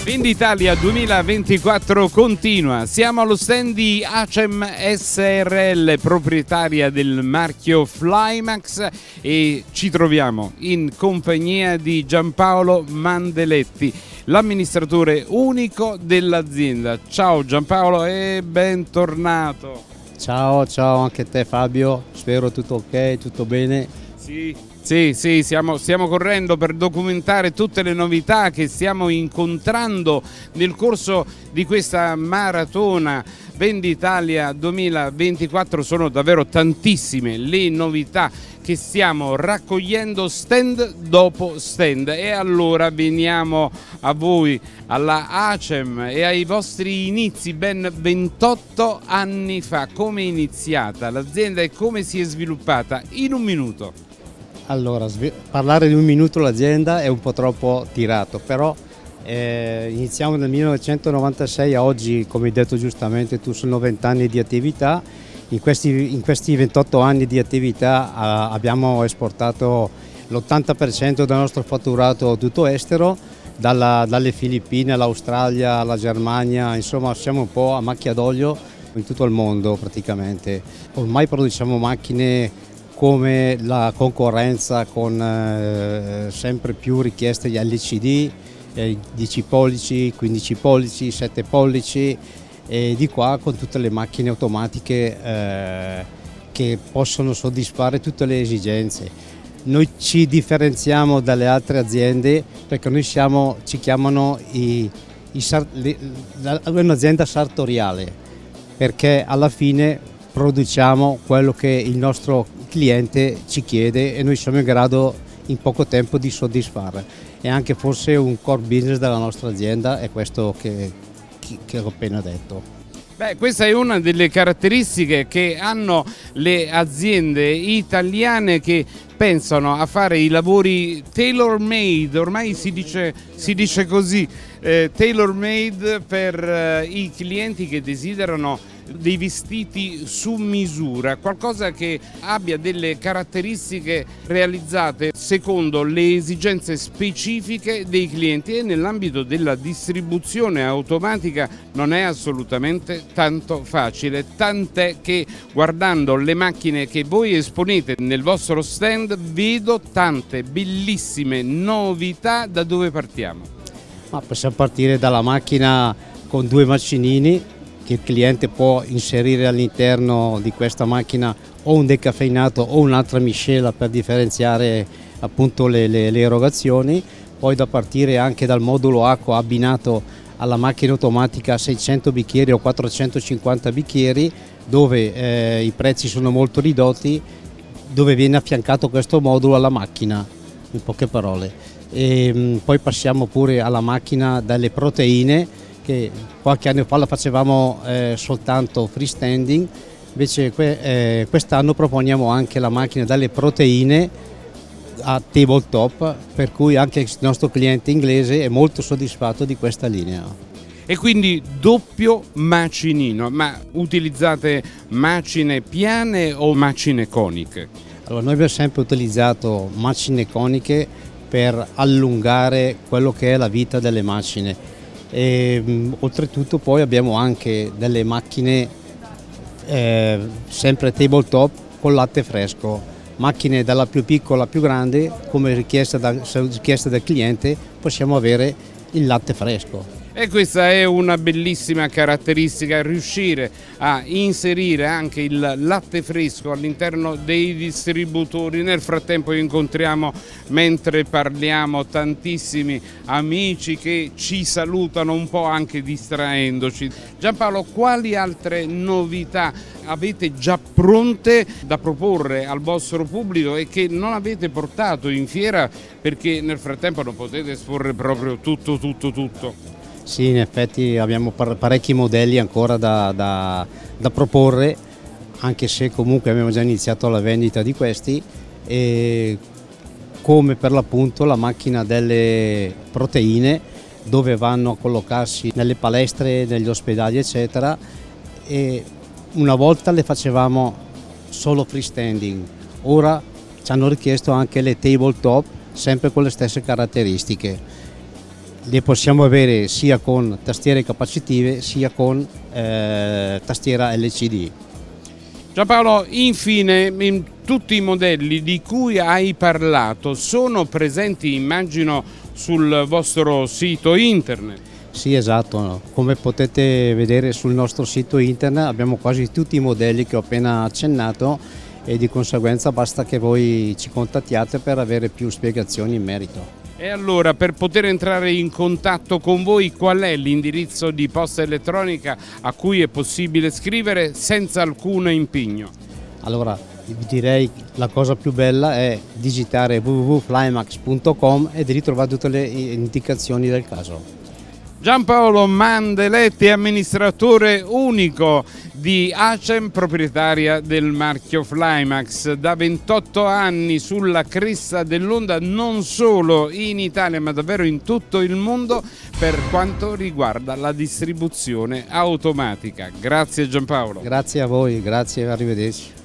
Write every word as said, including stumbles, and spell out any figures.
Venditalia duemilaventiquattro continua, siamo allo stand di Acem S R L, proprietaria del marchio Flymax, e ci troviamo in compagnia di Giampaolo Mandeletti, l'amministratore unico dell'azienda. Ciao Giampaolo e bentornato. Ciao, ciao anche a te Fabio, spero tutto ok, tutto bene. Sì. Sì, sì, stiamo, stiamo correndo per documentare tutte le novità che stiamo incontrando nel corso di questa maratona Venditalia duemilaventiquattro. Sono davvero tantissime le novità che stiamo raccogliendo stand dopo stand, e allora veniamo a voi, alla Acem, e ai vostri inizi ben ventotto anni fa. Come è iniziata l'azienda e come si è sviluppata? In un minuto. Allora, parlare di un minuto l'azienda è un po' troppo tirato, però eh, iniziamo nel millenovecentonovantasei a oggi, come hai detto giustamente tu, sono venti anni di attività. In questi, in questi ventotto anni di attività eh, abbiamo esportato l'ottanta per cento del nostro fatturato tutto estero, dalla, dalle Filippine all'Australia, alla Germania, insomma siamo un po' a macchia d'olio in tutto il mondo praticamente. Ormai produciamo macchine come la concorrenza, con eh, sempre più richieste di L C D, eh, dieci pollici, quindici pollici, sette pollici, e di qua con tutte le macchine automatiche eh, che possono soddisfare tutte le esigenze. Noi ci differenziamo dalle altre aziende perché noi siamo, ci chiamano i, i, un'azienda sartoriale, perché alla fine produciamo quello che il nostro cliente ci chiede e noi siamo in grado in poco tempo di soddisfare. E anche forse un core business della nostra azienda è questo che, che ho appena detto. Beh, questa è una delle caratteristiche che hanno le aziende italiane, che pensano a fare i lavori tailor made, ormai si dice, si dice così, eh, tailor made per eh, i clienti che desiderano dei vestiti su misura, qualcosa che abbia delle caratteristiche realizzate secondo le esigenze specifiche dei clienti, e nell'ambito della distribuzione automatica non è assolutamente tanto facile, tant'è che guardando le macchine che voi esponete nel vostro stand vedo tante bellissime novità. Da dove partiamo? Ma possiamo partire dalla macchina con due macinini che il cliente può inserire all'interno di questa macchina, o un decaffeinato o un'altra miscela per differenziare appunto le, le, le erogazioni. Poi da partire anche dal modulo acqua abbinato alla macchina automatica a seicento bicchieri o quattrocentocinquanta bicchieri, dove eh, i prezzi sono molto ridotti, dove viene affiancato questo modulo alla macchina, in poche parole. E, mh, poi passiamo pure alla macchina delle proteine, che qualche anno fa la facevamo eh, soltanto freestanding, invece que eh, quest'anno proponiamo anche la macchina dalle proteine a tabletop, per cui anche il nostro cliente inglese è molto soddisfatto di questa linea. E quindi doppio macinino, ma utilizzate macine piane o macine coniche? Allora, noi abbiamo sempre utilizzato macine coniche per allungare quello che è la vita delle macchine. E, mh, oltretutto poi abbiamo anche delle macchine eh, sempre tabletop con latte fresco, macchine dalla più piccola alla più grande, come richiesta, da, richiesta del cliente possiamo avere il latte fresco. E questa è una bellissima caratteristica, riuscire a inserire anche il latte fresco all'interno dei distributori. Nel frattempo incontriamo, mentre parliamo, tantissimi amici che ci salutano, un po' anche distraendoci. Giampaolo, quali altre novità avete già pronte da proporre al vostro pubblico e che non avete portato in fiera perché nel frattempo non potete esporre proprio tutto, tutto, tutto? Sì, in effetti abbiamo parecchi modelli ancora da, da, da proporre, anche se comunque abbiamo già iniziato la vendita di questi, e come per l'appunto la macchina delle proteine, dove vanno a collocarsi nelle palestre, negli ospedali eccetera, e una volta le facevamo solo freestanding, ora ci hanno richiesto anche le tabletop, sempre con le stesse caratteristiche. le possiamo avere sia con tastiere capacitive sia con eh, tastiera L C D. Giampaolo, infine, in tutti i modelli di cui hai parlato sono presenti, immagino, sul vostro sito internet? Sì, esatto, come potete vedere sul nostro sito internet abbiamo quasi tutti i modelli che ho appena accennato e di conseguenza basta che voi ci contattiate per avere più spiegazioni in merito. E allora, per poter entrare in contatto con voi, qual è l'indirizzo di posta elettronica a cui è possibile scrivere senza alcun impegno? Allora, vi direi la cosa più bella è digitare w w w punto flymax punto com e ritrovare tutte le indicazioni del caso. Giampaolo Mandeletti, amministratore unico di Acem, proprietaria del marchio Flymax, da ventotto anni sulla cresta dell'onda non solo in Italia ma davvero in tutto il mondo per quanto riguarda la distribuzione automatica. Grazie Giampaolo. Grazie a voi, grazie, arrivederci.